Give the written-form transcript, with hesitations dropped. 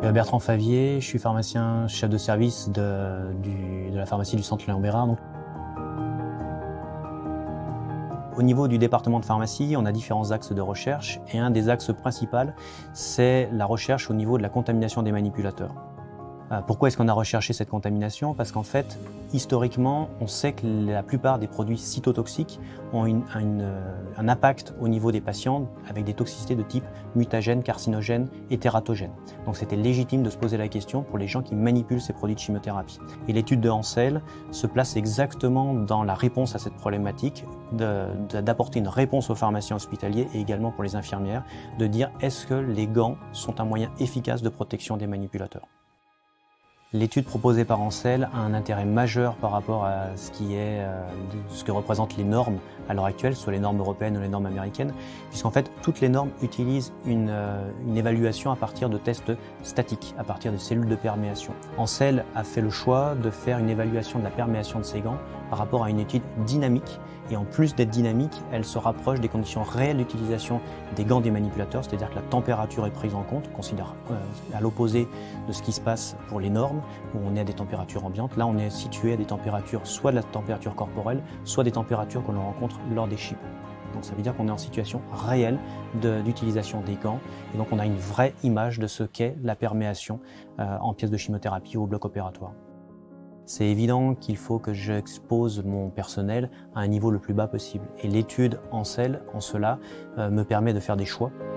Bertrand Favier, je suis pharmacien chef de service de la pharmacie du Centre Léon Bérard. Au niveau du département de pharmacie, on a différents axes de recherche et un des axes principaux, c'est la recherche au niveau de la contamination des manipulateurs. Pourquoi est-ce qu'on a recherché cette contamination? Parce qu'en fait, historiquement, on sait que la plupart des produits cytotoxiques ont un impact au niveau des patients avec des toxicités de type mutagène, carcinogène et tératogène. Donc c'était légitime de se poser la question pour les gens qui manipulent ces produits de chimiothérapie. Et l'étude de Ancel se place exactement dans la réponse à cette problématique, d'apporter une réponse aux pharmaciens hospitaliers et également pour les infirmières, de dire est-ce que les gants sont un moyen efficace de protection des manipulateurs. L'étude proposée par Ancel a un intérêt majeur par rapport à ce que représentent les normes à l'heure actuelle, soit les normes européennes ou les normes américaines, puisqu'en fait toutes les normes utilisent une évaluation à partir de tests statiques, à partir de cellules de perméation. Ancel a fait le choix de faire une évaluation de la perméation de ces gants par rapport à une étude dynamique, et en plus d'être dynamique, elle se rapproche des conditions réelles d'utilisation des gants des manipulateurs, c'est-à-dire que la température est prise en compte, considère à l'opposé de ce qui se passe pour les normes, où on est à des températures ambiantes. Là, on est situé à des températures, soit de la température corporelle, soit des températures que l'on rencontre lors des chips. Donc ça veut dire qu'on est en situation réelle d'utilisation des gants, et donc on a une vraie image de ce qu'est la perméation en pièce de chimiothérapie ou au bloc opératoire. C'est évident qu'il faut que j'expose mon personnel à un niveau le plus bas possible. Et l'étude Ancel, en cela, me permet de faire des choix.